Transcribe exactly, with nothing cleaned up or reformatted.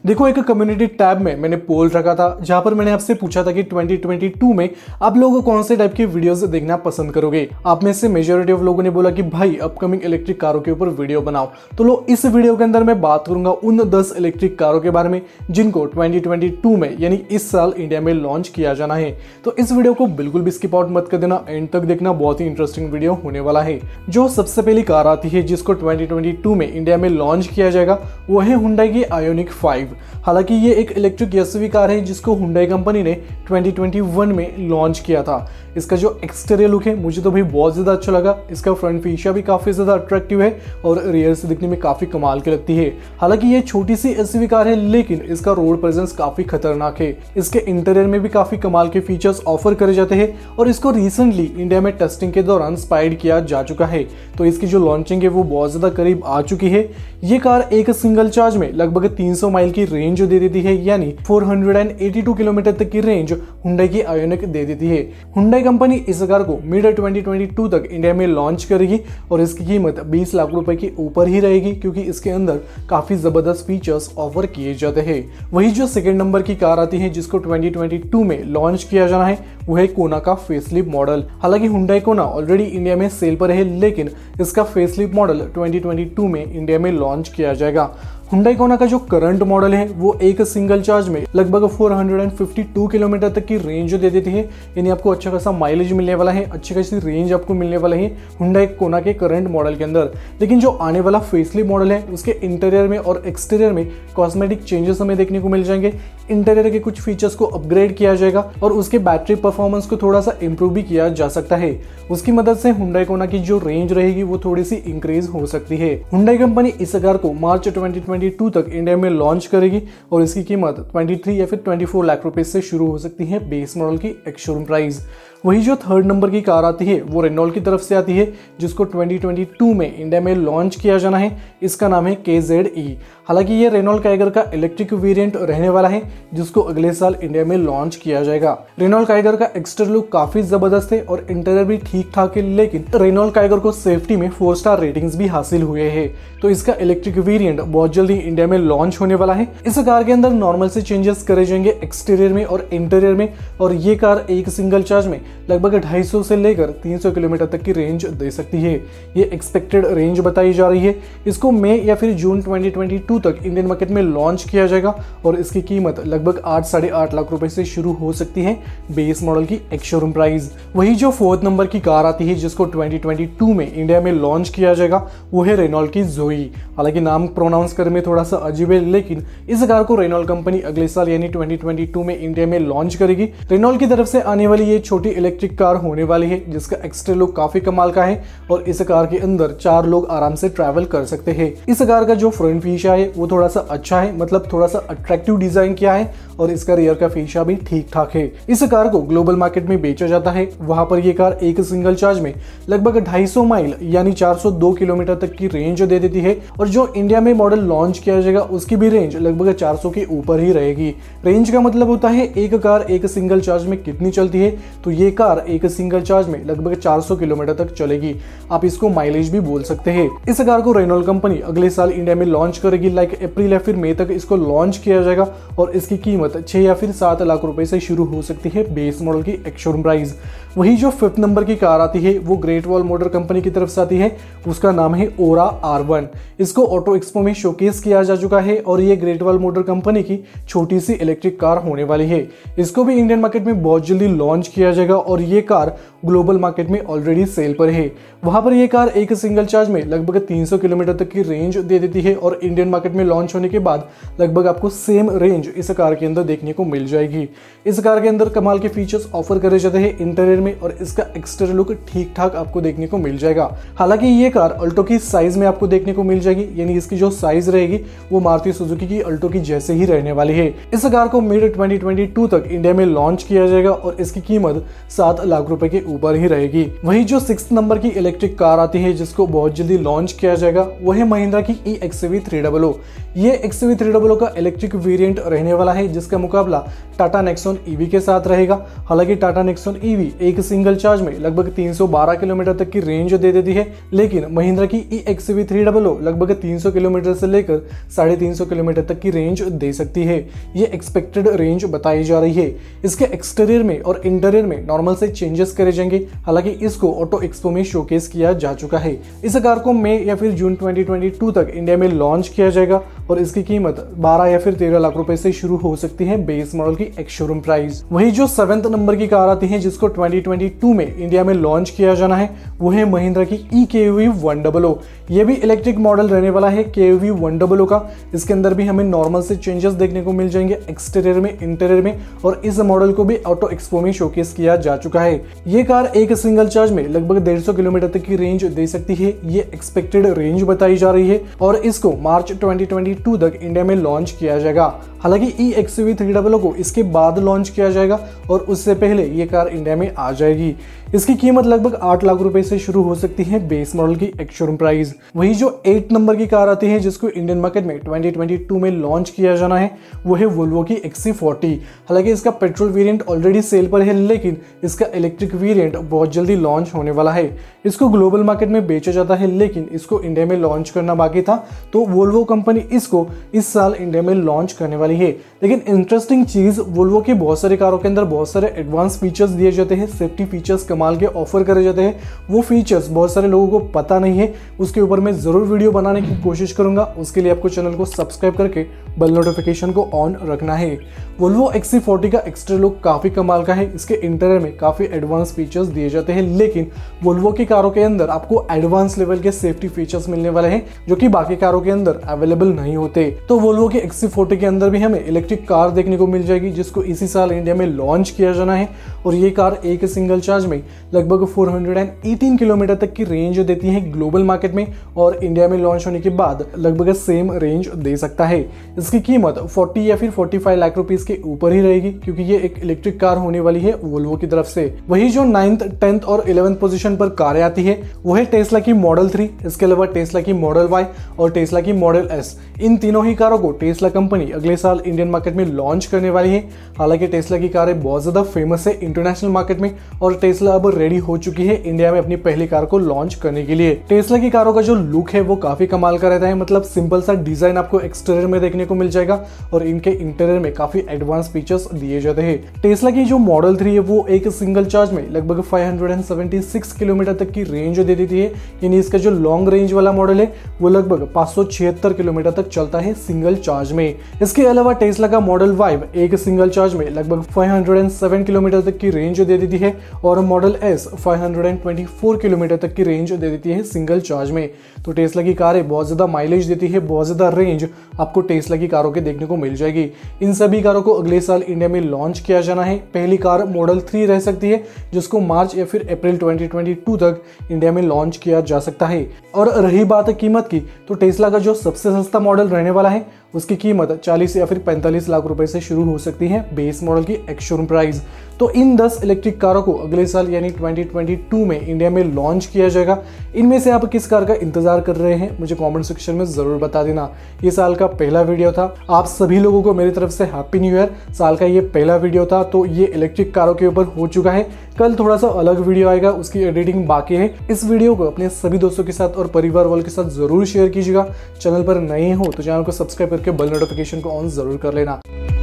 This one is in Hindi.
देखो, एक कम्युनिटी टैब में मैंने पोल रखा था जहां पर मैंने आपसे पूछा था कि ट्वेंटी ट्वेंटी टू में आप लोग कौन से टाइप की वीडियोस देखना पसंद करोगे। आप में से मेजॉरिटी ऑफ लोगों ने बोला कि भाई अपकमिंग इलेक्ट्रिक कारों के ऊपर वीडियो बनाओ। तो लो, इस वीडियो के अंदर मैं बात करूंगा उन दस इलेक्ट्रिक कारों के बारे में जिनको ट्वेंटी ट्वेंटी टू में यानी इस साल इंडिया में लॉन्च किया जाना है। तो इस वीडियो को बिल्कुल भी स्किप आउट मत कर देना, एंड तक देखना, बहुत ही इंटरेस्टिंग वीडियो होने वाला है। जो सबसे पहली कार आती है जिसको ट्वेंटी ट्वेंटी टू में इंडिया में लॉन्च किया जाएगा वो है हुंडई की आयोनिक फाइव। हालांकि ये एक इलेक्ट्रिक एसयूवी कार है जिसको हुंडई कंपनी ने ट्वेंटी ट्वेंटी वन में लॉन्च किया था। इसका जो एक्सटीरियर लुक है मुझे तो भाई बहुत ज्यादा अच्छा लगा। इसका फ्रंट फीचर भी काफी ज्यादा अट्रैक्टिव है और रियर से दिखने में काफी कमाल की लगती है। हालांकि ये छोटी सी एसयूवी कार है लेकिन इसका रोड प्रेजेंस काफी खतरनाक है। इसके इंटीरियर में भी काफी कमाल के फीचर्स ऑफर करे जाते हैं और इसको रिसेंटली इंडिया में टेस्टिंग के दौरान स्पाइड किया जा चुका है। तो इसकी जो लॉन्चिंग है वो बहुत ज्यादा करीब आ चुकी है। ये कार एक सिंगल चार्ज में लगभग तीन सौ माइल की रेंज दे देती है, यानी चार सौ बयासी किलोमीटर तक की रेंज हुंडई की आयोनिक दे देती है। हुंडई कंपनी इस कार को मिड ट्वेंटी ट्वेंटी टू तक इंडिया में लॉन्च करेगी और इसकी कीमत बीस लाख रुपए के ऊपर ही रहेगी क्योंकि इसके अंदर काफी जबरदस्त फीचर्स ऑफर किए जाते हैं। वही जो सेकंड नंबर की कार आती है जिसको ट्वेंटी ट्वेंटी टू में लॉन्च किया जाना है वो है कोना का फेसलिफ्ट मॉडल। हालांकि हुंडई कोना ऑलरेडी इंडिया में सेल पर है लेकिन इसका facelift model twenty twenty two में इंडिया में लॉन्च किया जाएगा। हुंडई कोना का जो करंट मॉडल है वो एक सिंगल चार्ज में लगभग चार सौ बावन किलोमीटर तक की रेंज दे देती है, यानी आपको अच्छा खासा माइलेज मिलने वाला है, अच्छी खासी रेंज आपको मिलने वाला है हुंडई कोना के करंट मॉडल के अंदर। लेकिन जो आने वाला फेसलिफ्ट मॉडल है उसके इंटीरियर में और एक्सटीरियर में कॉस्मेटिक चेंजेस हमें देखने को मिल जाएंगे। इंटीरियर के कुछ फीचर्स को अपग्रेड किया जाएगा और उसके बैटरी परफॉर्मेंस को थोड़ा सा इंप्रूव भी किया जा सकता है। उसकी मदद से हुंडई कोना की जो रेंज रहेगी वो थोड़ी सी इंक्रीज हो सकती है। हुंडई कंपनी इस कार को मार्च ट्वेंटी ट्वेंटी टू तक इंडिया में लॉन्च करेगी और इसकी कीमत तेईस या फिर चौबीस लाख रुपए से शुरू हो सकती है बेस मॉडल की एक्स शोरूम प्राइस। वही जो थर्ड नंबर की कार आती है वो रेनॉल्ट की तरफ से आती है जिसको ट्वेंटी ट्वेंटी टू में इंडिया में लॉन्च किया जाना है। इसका नाम है के जेड ई। हालांकि ये रेनॉल्ट काइगर का इलेक्ट्रिक वेरिएंट रहने वाला है जिसको अगले साल इंडिया में लॉन्च किया जाएगा। रेनॉल्ट काइगर का एक्सटीरियर लुक काफी जबरदस्त है और इंटीरियर भी ठीक ठाक है, लेकिन रेनॉल्ट काइगर को सेफ्टी में फोर स्टार रेटिंग्स भी हासिल हुए हैं। तो इसका इलेक्ट्रिक वेरिएंट बहुत जल्दी इंडिया में लॉन्च होने वाला है। इस कार के अंदर नॉर्मल से चेंजेस करे जाएंगे एक्सटीरियर में और इंटीरियर में, और ये कार एक सिंगल चार्ज में लगभग ढाई सौ से लेकर तीन सौ किलोमीटर तक की रेंज दे सकती है। ये एक्सपेक्टेड रेंज बताई जा रही है। इसको मई या फिर जून ट्वेंटी ट्वेंटी टू तक इंडियन मार्केट में लॉन्च किया जाएगा और इसकी कीमत लगभग आठ साढ़े आठ लाख रुपए से शुरू हो सकती है बेस मॉडल की एक्स शोरूम प्राइस। वही जो फोर्थ नंबर की कार आती है जिसको ट्वेंटी ट्वेंटी टू में इंडिया में लॉन्च किया जाएगा वो है रेनॉल्ट की जोई। हालांकि नाम प्रोनाउंस करने में थोड़ा सा अजीब है लेकिन इस कार को रेनॉल्ट कंपनी अगले साल यानी ट्वेंटी ट्वेंटी टू में इंडिया में लॉन्च करेगी। रेनॉल्ट की तरफ से आने वाली ये छोटी इलेक्ट्रिक कार होने वाली है जिसका एक्सटीरियर लुक काफी कमाल का है और इस कार के अंदर चार लोग आराम से ट्रैवल कर सकते हैं। इस कार का जो फ्रंट फीचर है वो थोड़ा सा अच्छा है, मतलब थोड़ा सा अट्रैक्टिव डिजाइन किया है और इसका रियर का फीचर भी ठीक ठाक है। इस कार को ग्लोबल मार्केट में बेचा जाता है, वहां पर ये कार एक सिंगल चार्ज में लगभग ढाई सौ माइल यानी चार सौ दो किलोमीटर तक की रेंज दे देती है और जो इंडिया में मॉडल लॉन्च किया जाएगा उसकी भी रेंज लगभग चार सौ के ऊपर ही रहेगी। रेंज का मतलब होता है एक कार एक सिंगल चार्ज में कितनी चलती है, तो ये कार एक सिंगल चार्ज में लगभग चार सौ किलोमीटर तक चलेगी। आप इसको माइलेज भी बोल सकते हैं। इस कार को रेनॉल्ट कंपनी अगले साल इंडिया में लॉन्च करेगी, लाइक अप्रैल या फिर मई तक इसको लॉन्च किया जाएगा और इसकी कीमत छह या फिर सात लाख रुपए से शुरू हो सकती है बेस मॉडल की एक्स शोरूम प्राइस। वही जो फिफ्थ नंबर की कार आती है वो ग्रेट वॉल मोटर कंपनी की तरफ से आती है, उसका नाम है ओरा आर वन। इसको ऑटो एक्सपो में शोकेस किया जा चुका है और ये ग्रेट वॉल मोटर कंपनी की छोटी सी इलेक्ट्रिक कार होने वाली है। इसको भी इंडियन मार्केट में बहुत जल्दी लॉन्च किया जाएगा और ये कार ग्लोबल मार्केट में ऑलरेडी सेल पर है। वहां पर ये कार एक सिंगल चार्ज में लगभग तीन सौ किलोमीटर तक की रेंज दे देती है और इंडियन मार्केट में लॉन्च होने के बाद लगभग आपको सेम रेंज इस कार के अंदर देखने को मिल जाएगी। इस कार के अंदर कमाल के फीचर्स ऑफर करे जाते हैं इंटीरियर में और इसका एक्सटीरियर लुक ठीक ठाक आपको देखने को मिल जाएगा। हालांकि ये कार अल्टो की साइज में आपको देखने को मिल जाएगी, यानी इसकी जो साइज रहेगी वो मारुति सुजुकी की अल्टो की जैसे ही रहने वाली है। इस कार को मिड ट्वेंटी ट्वेंटी टू तक इंडिया में लॉन्च किया जाएगा और इसकी कीमत सात लाख रुपए के ऊपर ही रहेगी। वही जो सिक्स नंबर की इलेक्ट्रिक कार आती है जिसको बहुत जल्दी लॉन्च किया जाएगा वो है महिंद्रा की E X V three double O. ये X V three double O का इलेक्ट्रिक वेरिएंट रहने वाला है जिसका मुकाबला टाटा नेक्सॉन ईवी के साथ रहेगा। हालांकि टाटा नेक्सॉन ईवी एक सिंगल चार्ज में लगभग तीन सौ बारह किलोमीटर तक की रेंज दे देती है, लेकिन महिंद्रा की E X V three hundred लगभग तीन सौ किलोमीटर से लेकर साढ़े तीन सौ किलोमीटर तक की रेंज दे सकती है। ये एक्सपेक्टेड रेंज बताई जा रही है। इसके एक्सटीरियर में और इंटीरियर में नॉर्मल से चेंजेस करे जाएंगे, हालांकि इसको ऑटो एक्सपो में शोकेस किया जा चुका है। इस कार को मई या फिर जून ट्वेंटी ट्वेंटी टू तक इंडिया में लॉन्च किया जाएगा और इसकी कीमत बारह या फिर तेरह लाख रुपए से शुरू हो सकती है बेस मॉडल की एक्स शोरूम प्राइस। वही जो सेवेंथ नंबर की कार आती है जिसको ट्वेंटी ट्वेंटी टू में इंडिया में लॉन्च किया जाना है, वो है महिंद्रा की ई के वी वन डबल ओ। ये भी इलेक्ट्रिक मॉडल रहने वाला है के वी वन डबल ओ का। इसके अंदर भी हमें नॉर्मल से चेंजेस देखने को मिल जाएंगे एक्सटीरियर में, इंटीरियर में, और इस मॉडल को भी ऑटो एक्सपो में शोकेस किया जा चुका है। ये कार एक सिंगल चार्ज में लगभग डेढ़ सौ किलोमीटर तक की रेंज दे सकती है। ये एक्सपेक्टेड रेंज बताई जा रही है और इसको मार्च ट्वेंटी ट्वेंटी टू तक इंडिया में लॉन्च किया जाएगा। हालांकि E X V three hundred को इसके बाद लॉन्च किया जाएगा और उससे पहले ये कार इंडिया में आ जाएगी। इसकी कीमत लगभग आठ लाख रुपए से शुरू हो सकती है बेस मॉडल की एक्स शोरूम प्राइस। वही जो एट नंबर की कार आती है जिसको इंडियन मार्केट में ट्वेंटी ट्वेंटी टू में लॉन्च किया जाना है, वो है वोल्वो की एक्स सी फोर्टी। हालांकि इसका पेट्रोल वेरिएंट ऑलरेडी सेल पर है, लेकिन इसका इलेक्ट्रिक वेरिएंट बहुत जल्दी लॉन्च होने वाला है। इसको ग्लोबल मार्केट में बेचा जाता है, लेकिन इसको इंडिया में लॉन्च करना बाकी था, तो वोल्वो कंपनी इसको इस साल इंडिया में लॉन्च करने वाली है। लेकिन इंटरेस्टिंग चीज, वोल्वो के बहुत सारे कारों के अंदर बहुत सारे एडवांस फीचर्स दिए जाते हैं, सेफ्टी फीचर्स कमाल के ऑफर करे जाते हैं। वो फीचर्स बहुत सारे लोगों को पता नहीं है, उसके ऊपर मैं जरूर वीडियो बनाने की कोशिश करूंगा। उसके लिए आपको चैनल को सब्सक्राइब करके बेल नोटिफिकेशन को ऑन रखना है। वोल्वो एक्स सी फोर्टी का एक्सटीरियर लुक काफी कमाल का है। इसके इंटीरियर में काफी एडवांस फीचर्स दिए जाते हैं, लेकिन वोल्वो की कारों के अंदर आपको एडवांस लेवल के सेफ्टी फीचर्स मिलने वाले हैं जो कि बाकी कारों के अंदर अवेलेबल नहीं होते। तो वोल्वो की एक्स सी फोर्टी के अंदर भी हमें इलेक्ट्रिक कार देखने को मिल जाएगी जिसको इसी साल इंडिया में लॉन्च किया जाना है और ये कार एक सिंगल चार्ज में लगभग चार सौ अठारह किलोमीटर तक की रेंज देती है ग्लोबल मार्केट में, और इंडिया में लॉन्च होने के बाद लगभग सेम रेंज दे सकता है। इसकी कीमत चालीस या फिर पैंतालीस लाख रुपीस के ऊपर ही रहेगी क्योंकि ये एक इलेक्ट्रिक कार होने वाली है वोल्वो की तरफ से। वही जो नाइन्थ, टेंथ और इलेवेंथ पोजीशन पर कारें आती है वो है टेस्ला की मॉडल थ्री, इसके अलावा टेस्ला की मॉडल वाई और टेस्ला की मॉडल एस। इन तीनों ही कारों को टेस्ला कंपनी अगले साल इंडियन मार्केट में लॉन्च करने वाली है। हालांकि टेस्ला की कारें बहुत ज्यादा फेमस है इंटरनेशनल मार्केट में और टेस्ला अब रेडी हो चुकी है इंडिया में अपनी पहली कार को लॉन्च करने के लिए। टेस्ला की कारों का जो लुक है वो काफी कमाल का रहता है, मतलब सिंपल सा डिजाइन आपको एक्सटीरियर में देखने को मिल जाएगा और इनके इंटीरियर में काफी एडवांस फीचर्स दिए जाते हैं। टेस्ला की जो मॉडल थ्री है वो एक सिंगल चार्ज में लगभग पाँच सौ छिहत्तर किलोमीटर तक की रेंज दे देती है, यानी इसका जो लॉन्ग रेंज वाला मॉडल है वो लगभग पाँच सौ छिहत्तर किलोमीटर तक चलता है सिंगल चार्ज में। इसके अलावा टेस्ला का मॉडल वाइव एक सिंगल चार्ज में लगभग पाँच सौ सात किलोमीटर तक की रेंज दे देती है और मॉडल एस पाँच सौ चौबीस किलोमीटर तक की रेंज दे देती है सिंगल चार्ज में। तो टेस्ला की कारें बहुत ज्यादा माइलेज देती है, बहुत ज्यादा रेंज आपको टेस्ला की कारों के देखने को मिल जाएगी। इन सभी कारों को अगले साल इंडिया में लॉन्च किया जाना है। पहली कार मॉडल थ्री रह सकती है जिसको मार्च या फिर अप्रैल ट्वेंटी ट्वेंटी टू तक इंडिया में लॉन्च किया जा सकता है। और रही बात कीमत की, तो टेस्ला का जो सबसे सस्ता मॉडल रहने वाला है उसकी कीमत चालीस या फिर पैंतालीस लाख रुपए से शुरू हो सकती है बेस मॉडल की एक्स शोरूम प्राइस। तो इन दस इलेक्ट्रिक कारों को अगले साल यानी ट्वेंटी ट्वेंटी टू में इंडिया में लॉन्च किया जाएगा। इनमें से आप किस कार का इंतजार कर रहे हैं मुझे कमेंट सेक्शन में जरूर बता देना। ये साल का पहला वीडियो था, आप सभी लोगों को मेरी तरफ से हैप्पी न्यू ईयर। साल का ये पहला वीडियो था तो ये इलेक्ट्रिक कारों के ऊपर हो चुका है। कल थोड़ा सा अलग वीडियो आएगा, उसकी एडिटिंग बाकी है। इस वीडियो को अपने सभी दोस्तों के साथ और परिवार वालों के साथ जरूर शेयर कीजिएगा। चैनल पर नए हो तो चैनल को सब्सक्राइब करके बेल नोटिफिकेशन को ऑन जरूर कर लेना।